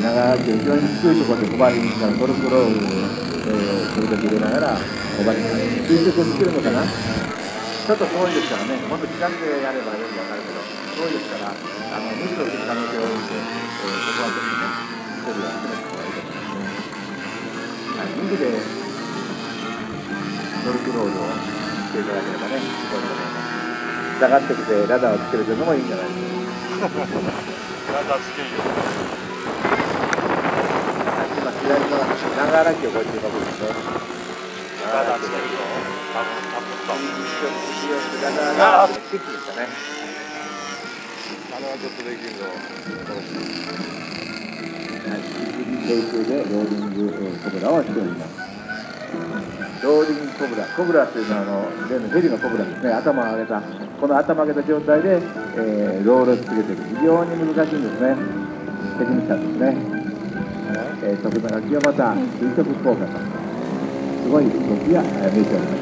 長き非常に低いところでホバリングからトルクロール時々入れながらホバリング垂直をつけるのかな。ちょっと遠いですからね、もっと近くでやればよくわかるけど、遠いですから、ミスをする可能性が多いので、そこはちょっとね、距離を詰めた方がいいと思いますね。はい、右でトルクロールをしていただければね、すごいと思います。下がってきてラダーをつけるというのもいいんじゃないでしょうか。 ラダーつけるよ。 今、左の長荒木をこうやって動くんですね。 ラダーつけると、ラダーがキックですかね。 あれはちょっとできるぞ。 低空でローリングコブラをしております。ローリングコブラ、コブラというのは例のヘリのコブラですね。頭を上げた、この頭を上げた状態で、ロールをつけていく、非常に難しいんですね。テクニカルですね。徳永清又垂直効果とすごい動きが見えております。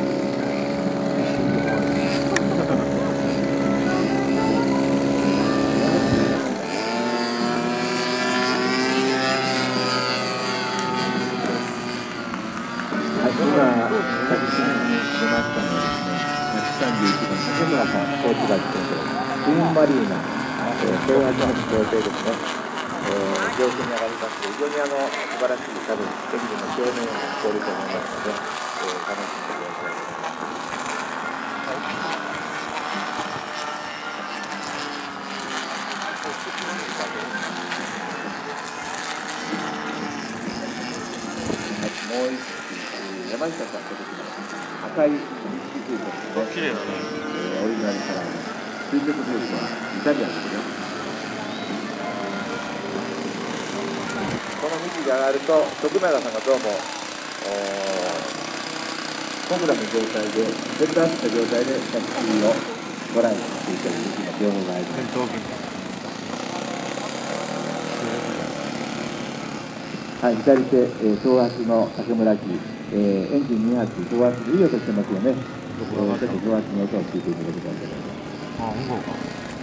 今、先に出ましたのはですね、131番、竹村さん、コーチが来ています。クイーンマリーナ、総圧の協定ですね。上空に上がりますと、非常に素晴らしい多分、演技の表面を通ると思いますので、楽しんでください。もう一つ、山下さんと時の赤いミスキートですね。 綺麗だね。 オリジナルカラーの垂直ベースはイタリアンですよ。この幹が上がると徳永さんがどうもコブラの状態でセットアップした状態で着地をトライしていた時の情報があります。はい、左手、総圧の竹村機、エンジン2発、総圧でいい音してますよね。ちょっと総圧の音を聞いていただきたいと思います。 あ、本当か。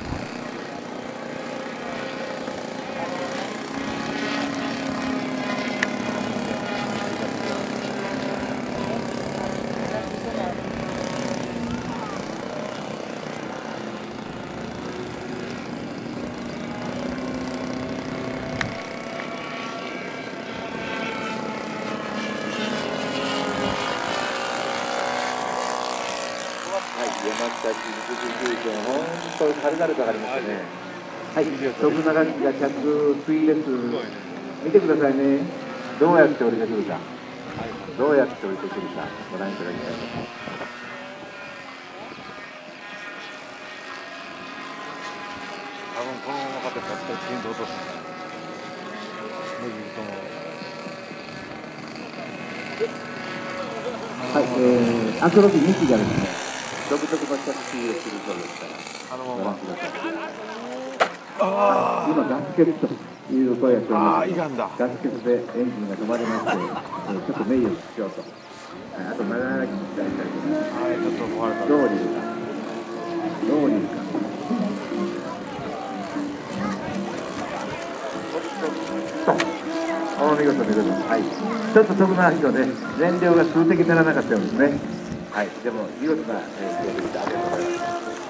山下陸上本当に軽々と上がりましたね。はい、徳永機が着水です。見てくださいね。どうやって降りてくるか。どうやって降りてくるかご覧いただきたいと思います。 多分このままかけたらピンと落とす。 はい、アクロビ2機がですね、独特の着水をするそうですから、ご覧ください。今、ガス欠という声が聞こえます。ガス欠でエンジンが止まりまして、ちょっと名誉をしようと。あと、長々き期待したいと思います。 はい、ちょっと壊れた。 どういうか。どういうか。お見事見事。はい。ちょっと徳永機のね、燃料が数的にならなかったようですね。はい。でも、見事な飛行でした。ありがとうございます。